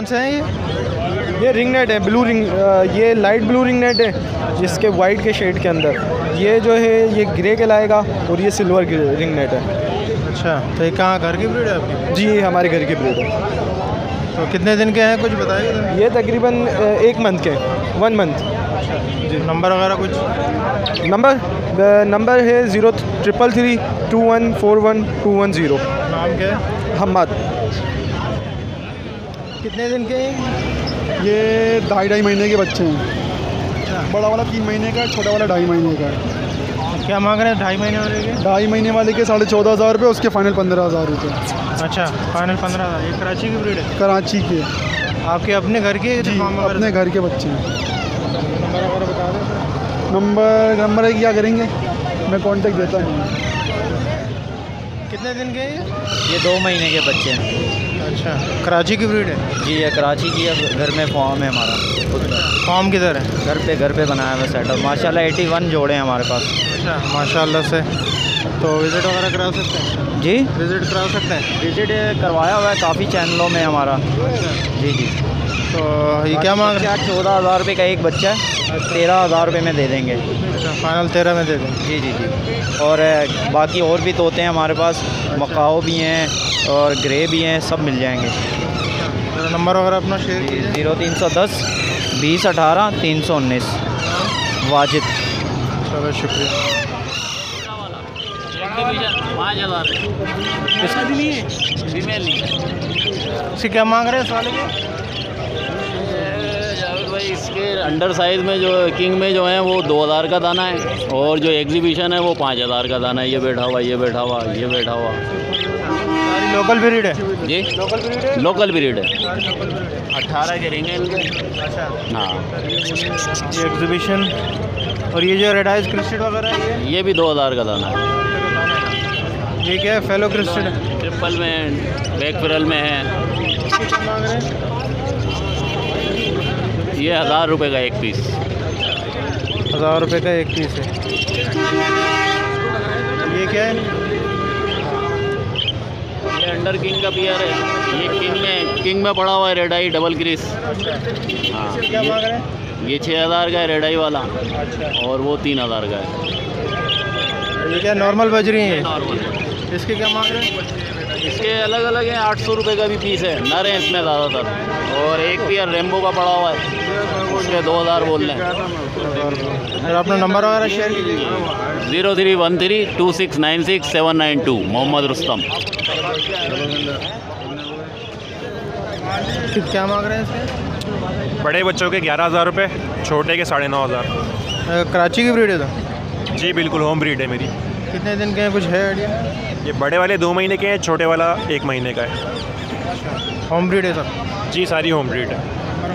कौन से हैं ये रिंग नेट है, ब्लू रिंग, ये लाइट ब्लू रिंग नेट है जिसके वाइट के शेड के अंदर। ये जो है ये ग्रे कहलाएगा और ये सिल्वर रिंग नेट है। अच्छा, तो ये कहाँ घर की ब्रीड है आपकी? जी, ये हमारे घर की ब्रीड है। तो कितने दिन के हैं, कुछ बताइए। ये तकरीबन 1 मंथ के, 1 मंथ। जी, नंबर वगैरह कुछ? नंबर है 0333 2141 210। नाम क्या है? हम्मद। कितने दिन के हैं? ये 2.5 महीने के बच्चे हैं। बड़ा वाला 3 महीने का है, छोटा वाला 2.5 महीने का है। क्या मांग रहे हैं 2.5 महीने वाले के? 2.5 महीने वाले के 14,500 रुपये, उसके फाइनल 15,000 रुपये। अच्छा, फाइनल 15,000। ये कराची की ब्रीड है? कराची के। आपके अपने घर के? जी, अपने घर के बच्चे हैं। नंबर वगैरह बता दें। नंबर है, क्या करेंगे, मैं कांटेक्ट देता हूँ। कितने दिन के हैं ये 2 महीने के बच्चे हैं। अच्छा, कराची की ब्रीड है? जी, ये कराची की है, घर में फॉर्म है हमारा खुद का। फॉर्म किधर है? घर पे बनाया हुआ सेटअप माशाल्लाह। 81 जोड़े हैं हमारे पास। अच्छा, माशाल्लाह से। तो विज़िट वगैरह करा सकते हैं? जी, विज़िट करा सकते हैं? विजिट करवाया हुआ है काफ़ी चैनलों में हमारा। जी जी। तो ये क्या मांग रहे हैं? 14,000 रुपये का एक बच्चा है, 13,000 रुपये में दे देंगे। अच्छा, फाइनल 13 में दे देंगे। जी जी जी। और बाकी और भी तोते हैं हमारे पास, मकाओ भी हैं और ग्रे भी हैं, सब मिल जाएंगे। तो नंबर वगैरह अपना शेयर कीजिए। 0310 20 18 319 वाजिद। चलो, शुक्रिया। 5,000 इसके क्या मांग रहे हैं साले के? भाई इसके अंडर साइज़ में जो किंग में जो है वो 2,000 का दाना है, और जो एग्जीबिशन है वो 5,000 का दाना है। ये बैठा हुआ, ये बैठा हुआ, ये बैठा हुआ। सारी लोकल ब्रीड है? जी, लोकल ब्रीड है? लोकल ब्रीड है। 18 के रिंग है इनके। अच्छा, हाँ, ये एग्जीबिशन। और ये जो रेड आइज क्रिस्टेड वगैरह है ये भी 2,000 का दाना है। ये क्या है? फेलो क्रिस्टेड है? ट्रिपल में है, बैक पिरल में है। मांग रहे हैं? ये 1,000 रुपये का एक पीस। 1,000 रुपये का एक पीस है। ये क्या है? ये अंडर किंग का पियर है। ये किंग में पड़ा हुआ है रेड आई डबल क्रिस। हाँ, क्या मांग रहे हैं? ये 6,000 का है रेड आई वाला, अच्छा, और वो 3,000 का है। ये क्या नॉर्मल बजरी है? नॉर्मल है। इसके क्या मांग रहे हैं? इसके अलग अलग हैं। 800 रुपये का भी पीस है, नर है इसमें ज़्यादातर। और एक पियर रेम्बो का पड़ा हुआ है, उसके 2,000 बोल रहे हैं। और अपना नंबर वगैरह शेयर कीजिए। 0313 2696 792 मोहम्मद रुस्तम। क्या मांग रहे हैं इसके? बड़े बच्चों के 11,000 रुपये, छोटे के 9,500। कराची की ब्रीड है तो? जी बिल्कुल, होम ब्रीड है मेरी। कितने दिन के हैं, कुछ है आइडिया? ये बड़े वाले 2 महीने के हैं, छोटे वाला 1 महीने का है। होम ब्रीड है सर? जी, सारी होम ब्रीड है।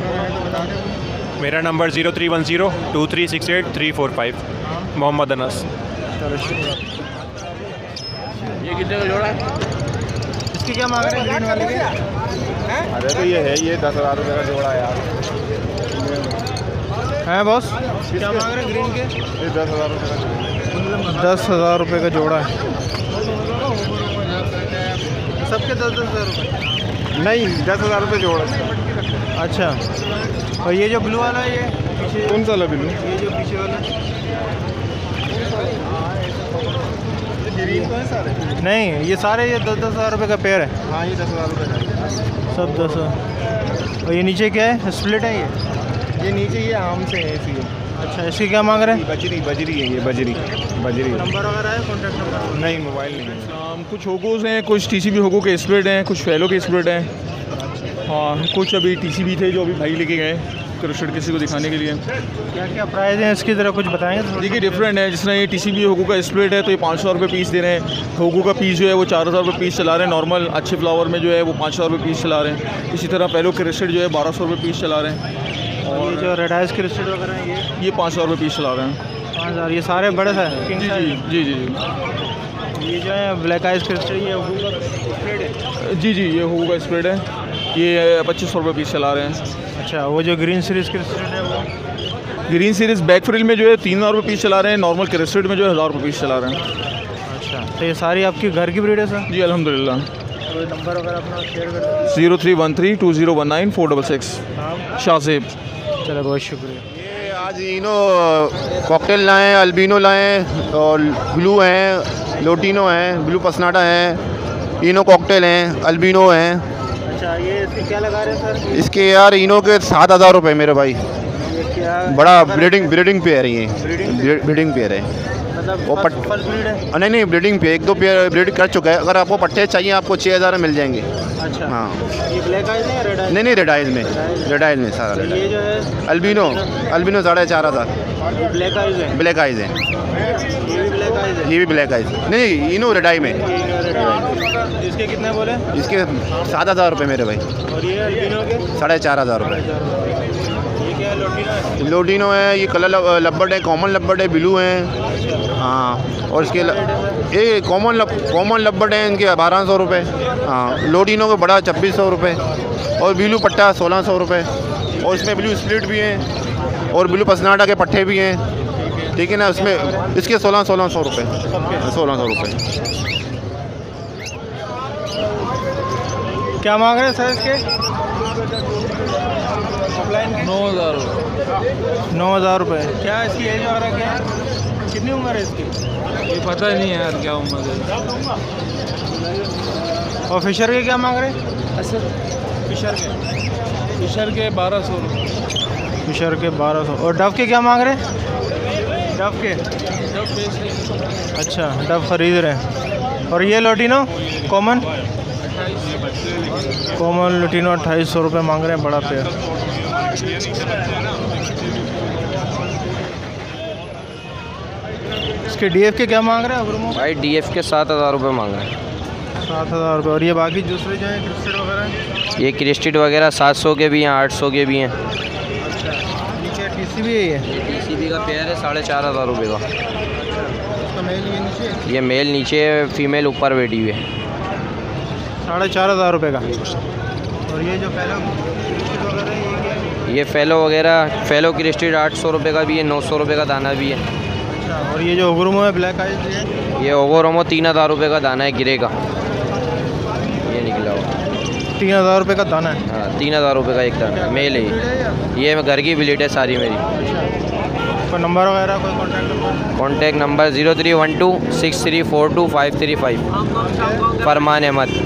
मेरा नंबर 0310 2368 345। मोहम्मद अनस। ये कितने का जोड़ा है? इसकी क्या मांग रहे हैं ग्रीन वाले के? अरे तो ये है, ये 10,000 रुपये का जोड़ा है यार। हैं बॉस? क्या मांग रहे हैं ग्रीन के? ये 10,000 रुपये का जोड़ा है। 10,000 रुपये का जोड़ा है। सबके 10,000 रुपये? नहीं, 10,000 रुपये जोड़ा है। अच्छा, और ये जो ब्लू वाला है, ये पीछे कौन सा बिल्लू? ये जो पीछे वाला ग्रीन तो है सारे? नहीं, ये सारे ये 10,000 रुपये का पेयर है। हाँ, ये 10,000 रुपये का। सब 10,000। और ये नीचे क्या है? स्प्लिट है ये नीचे ये आम से है इसी। अच्छा, इसकी क्या मांग रहे हैं? बजरी है ये, बजरी। नंबर वगैरह है, कॉन्टैक्ट नंबर? नहीं, मोबाइल नहीं है। कुछ होगोस हैं, कुछ टीसीबी होगो के स्प्लिट हैं, कुछ फैलो के स्प्लिट हैं। हाँ, कुछ अभी टीसीबी थे जो अभी भाई लेके गए क्रशेड किसी को दिखाने के लिए। क्या क्या प्राइस है इसकी, ज़रा कुछ बताएंगे? देखिए, डिफरेंट है। जिस तरह ये टीसीबी होगो का स्प्लिट है तो ये 500 रुपये पीस दे रहे हैं। होगो का पीस जो है वो 4,000 रुपये पीस चला रहे हैं। नॉर्मल अच्छे फ्लावर में जो है वो 5,000 रुपये पीस चला रहे हैं। इसी तरह पहलो क्रशेड जो है 1,200 रुपये पीस चला रहे हैं। और ये जो रेड आइज क्रिस्टेड वगैरह है, ये 5,000 रुपये पीस चला रहे हैं। 5,000। ये सारे बड़े हैं? जी जी जी जी। ये जो है ब्लैक आइज क्रिस्टेड, ये होगा स्प्रेड है? जी जी, ये होगा स्प्रेड है। ये 2,500 रुपये पीस चला रहे हैं। अच्छा, वो जो ग्रीन सीरीज क्रिस्टेड है वो? ग्रीन सीरीज़ बैक फ्रिल में जो है 3,000 रुपये पीस चला रहे हैं। नॉर्मल क्रिस्टेड में जो है 1,000 रुपये पीस चला रहे हैं। अच्छा, तो ये सारी आपकी घर की ब्रीड है सर? जी अल्हम्दुलिल्लाह। कोई नंबर वगैरह अपना शेयर कर दें। 03132019 466 शाहजेब। चलो बहुत शुक्रिया। ये आज इनो कॉकटेल लाए हैं, अल्बिनो लाए हैं और ब्लू हैं, लोटिनो हैं, ब्लू पसनाटा हैं, इनो कॉकटेल हैं, अल्बिनो हैं। अच्छा ये इसके क्या लगा रहे हैं सर? इसके यार इनो के 7,000 रुपये मेरे भाई। ये क्या बड़ा ब्रीडिंग पेयर है ये, ब्रीडिंग पेयर है। मतलब वो फर्स्ट ब्रीड है? नहीं ब्रीडिंग पे 1-2 पेयर ब्रीड कर चुका है। अगर आपको पट्टे चाहिए आपको 6,000 में मिल जाएंगे। अच्छा हाँ ये ब्लैक आइज है या रेड आइज? नहीं रेड आइज में सारा रेड ये जो है अल्बिनो 4,500। ये ब्लैक आइज है? ब्लैक आइज है, ये भी ब्लैक आइज है? ये भी ब्लैक आइज नहीं इनो रेड आई में। इसके कितने बोले? इसके 7,000 रुपये मेरे भाई। और ये अल्बिनो के? 4,500 रुपये। ये क्या है? लोटिनो है? लोटिनो है, ये कलर लब्बर्ड है, कॉमन लब्बर्ड है, ब्लू है। हाँ और इसके ये कॉमन लब्बर्ड है, इनके 1,200 रुपये। हाँ लोटिनो का बड़ा 2,600 रुपये और ब्लू पट्टा 1,600 रुपये और इसमें ब्लू स्प्लिट भी हैं और ब्लू पसनाटा के पट्टे भी हैं, ठीक है ना। उसमें इसके 1,600 रुपये। 1,600 रुपये। क्या मांग रहे हैं सर इसके? 9,000 रुपये। क्या इसकी एज वगैरह क्या है? कितनी उम्र है इसकी? ये पता ही नहीं है यार क्या उम्र है। और फिशर के क्या मांग रहे हैं? फिशर के 1,200 रुपये। फिशर के 1,200। और डव के क्या मांग रहे हैं? डव के? अच्छा डव खरीद रहे हैं। और ये लोटिनो कॉमन लोटिनो 2,800 रुपये मांग रहे हैं, बड़ा पेयर। इसके डीएफ के क्या मांग रहे हैं अब्रूमो? भाई डीएफ के 7,000 रुपये मांग रहे हैं। 7,000 रुपये। और ये बाकी दूसरे जो हैं क्रिस्टेड वगैरह? ये क्रिस्टेड वगैरह 700 के भी हैं, 800 के भी हैं। अच्छा नीचे टीसी भी है ये? टीसीबी का पेयर है 4,500 रुपये का। इसका मेल ये नीचे? ये मेल नीचे, फीमेल ऊपर बैठी हुई है। 4,500 रुपये का। और ये जो फेलो क्रिस्टेड वगैरह है ये क्या है? ये फेलो क्रिस्टेड 800 रुपये का भी है, 900 रुपये का दाना भी है। और ये जो ओगुरुमो है ब्लैक आइज है? ये ओगुरुमो 3,000 रुपये का दाना है, गिरे का। ये निकला हुआ 3,000 रुपये का दाना है? हाँ 3,000 रुपये का एक दाना, मेल है ये घर की ब्रीड है सारी मेरी। कोई नंबर वगैरह, कोई कॉन्टैक्ट नंबर? 0312 6342 535। फरमान अहमद।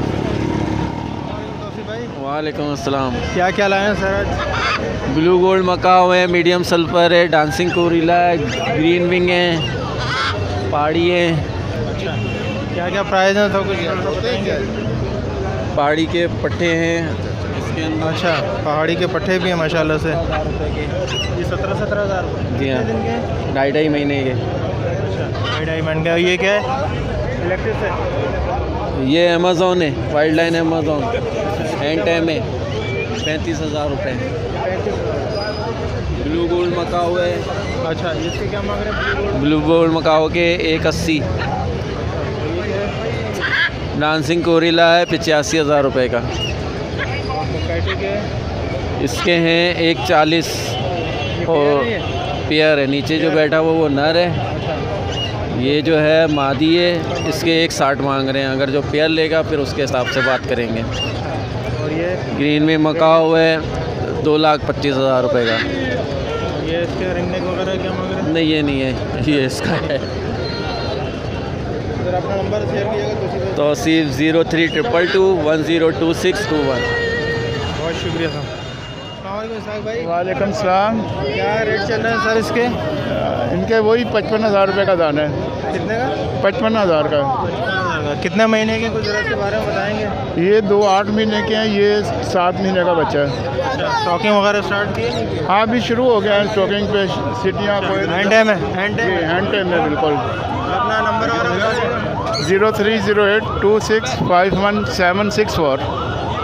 वालेकुम अस्सलाम। क्या क्या लाए हैं सर आज? ब्लू गोल्ड मकाओ है, मीडियम सल्फर है, डांसिंग कोरिला है, ग्रीन विंग है, पहाड़ी है। अच्छा क्या क्या प्राइस है सब कुछ? पहाड़ी के पट्टे हैं इसके अंदर। अच्छा पहाड़ी के पट्टे भी हैं माशाल्लाह से। ये 17,000 रुपये? जी हाँ, 2.5 महीने के। अच्छा 2.5 महीने का। ये क्या है? इलेक्ट्रिक है? ये अमेज़ोन है, wild line Amazon hand tame है, 35,000 रुपये। ब्लू गोल्ड मकाओ है। अच्छा इसके क्या मांग रहे हैं? ब्लू गोल्ड मकाओ के 180। डांसिंग कोरिला है 85,000 रुपये का। इसके हैं 140 और पेयर है। नीचे जो बैठा हुआ वो नर है, ये जो है मादी है। इसके 160 मांग रहे हैं, अगर जो पेयर लेगा फिर उसके हिसाब से बात करेंगे। और ये ग्रीन में मकाओ है 2,25,000 रुपये का। ये इसके रिंग नेक वगैरह क्या मांग रहे हैं? नहीं ये नहीं है, ये इसका है। सर अपना नंबर शेयर कीजिएगा। तो 0322 102621। बहुत शुक्रिया सर। अस्सलाम भाई। वालेकुम सलाम। क्या रेट चल रहे हैं सर इसके? इनके वही 55,000 रुपये का दाना है। कितने का? 55,000 का। 55,000 का। कितने महीने के गुजरात के बारे में बताएंगे? ये 8 महीने के हैं, ये 7 महीने का बच्चा है। अच्छा स्टॉकिंग वगैरह स्टार्ट की है? हाँ अभी शुरू हो गया है स्टॉकिंग पे। सिटियाँ हैंड टाइम है? हैंड टाइम है बिल्कुल। अपना नंबर वगैरह? 0308 2651 764।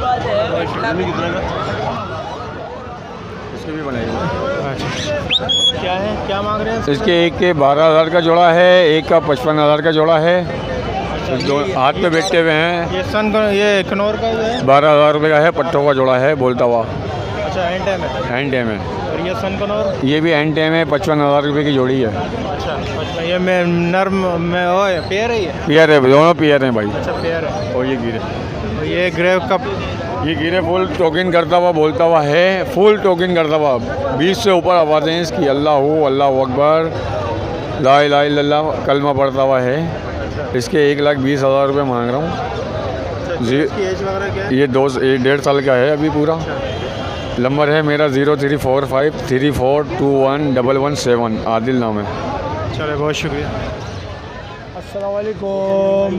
क्या है, क्या मांग रहे हैं? इसके एक के 12,000 का जोड़ा है, एक का 55,000 का जोड़ा है। जो हाथ पे बैठे हुए हैं ये सन का, ये कनौर का जो है 12,000 रुपये का है, पट्टों का जोड़ा है बोलता हुआ। अच्छा एंड टाइम है। एंड टाइम है। और ये सन कनौर? ये भी एंड टाइम है, 55,000 रुपये की जोड़ी है। अच्छा 55। ये मैं नर्म में ओ पेयर है ये? पेयर है, दोनों पेयर हैं भाई। अच्छा पेयर है। और ये गिरे, और ये ग्रे कप? ये गिरे फुल टोकन करता हुआ बोलता हुआ है, फुल टोकन करता हुआ। 20 से ऊपर आवाज़ें हैं इसकी। अल्लाह अकबर, ला इलाहा इल्लल्लाह कलमा पढ़ता हुआ है। इसके 1,20,000 रुपये मांग रहा हूँ। ये 1.5 साल का है अभी पूरा। नंबर है मेरा 034534211117। आदिल नाम है। चलो बहुत शुक्रिया। अस्सलाम वालेकुम।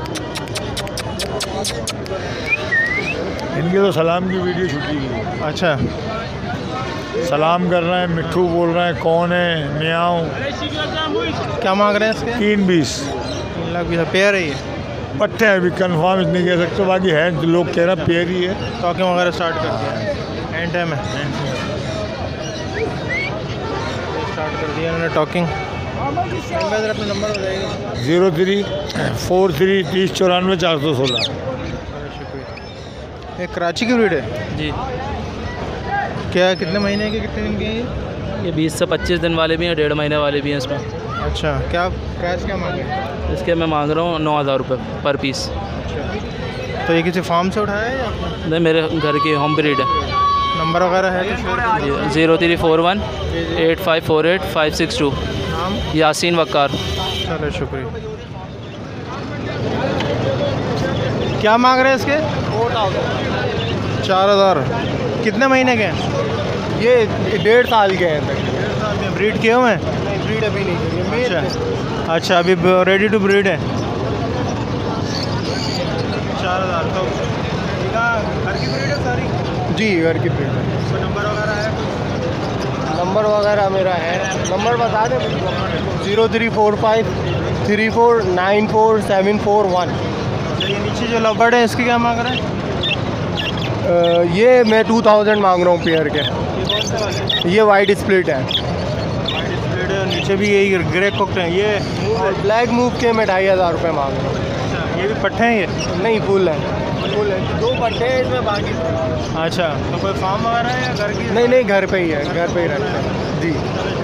इनकी तो सलाम की वीडियो छुट्टी की। अच्छा सलाम कर रहे हैं, मिट्ठू बोल रहे हैं, कौन है, मियाँ। क्या मांग रहे हैं इसके? 3,20,000। 3,20,000 पेयर है ये? पट्टे हैं, अभी कंफर्म इतनी कह सकते, बाकी है जो लोग कह रहे हैं पेयर ही है। टॉकिंग वगैरह स्टार्ट कर दिया? एंड टाइम है। स्टार्ट कर दिया इन्होंने टॉकिंग। अपना नंबर बताइए। 0343 3094 416। ये कराची की ब्रीड है जी। क्या कितने महीने के कितने दिन के हैं ये 20 से 25 दिन वाले भी हैं, 1.5 महीने वाले भी हैं इसमें। अच्छा क्या प्राइस क्या मांगे? इसके मैं मांग रहा हूँ 9,000 रुपये पर पीस। तो ये किसी फार्म से उठाया है या नहीं, मेरे घर की होम ब्रीड है। नंबर वगैरह है? 0341 8548 562। नाम? यासीन वक्कार। चलो शुक्रिया। क्या मांग रहे हैं इसके? 4,000। कितने महीने के हैं? ये 1.5 साल के हैं। 1.5 साल के ब्रीड किए हुए हैं? ब्रीड अभी नहीं। अच्छा अभी रेडी टू ब्रीड है। 4,000। तो घर की ब्रीड है सारी? जी घर की ब्रीड है। कोई नंबर वगैरह है? नंबर वगैरह मेरा है, नंबर बता दें। 0345 3494 ये नीचे जो लबर्ड है इसकी क्या मांग रहे हैं? ये मैं 2,000 मांग रहा हूँ पेयर के। ये वाइट स्प्लिट है। नीचे भी यही ग्रे कोक्ट है। ये ब्लैक मूव के मैं 2,500 रुपये मांग रहा हूँ। ये भी पट्टे हैं? ये नहीं फुल है। 2 पट्टे हैं इसमें, बाकी। अच्छा तो कोई फार्म वगैरह है या घर की? नहीं घर पे ही है, घर पे ही रहते हैं जी।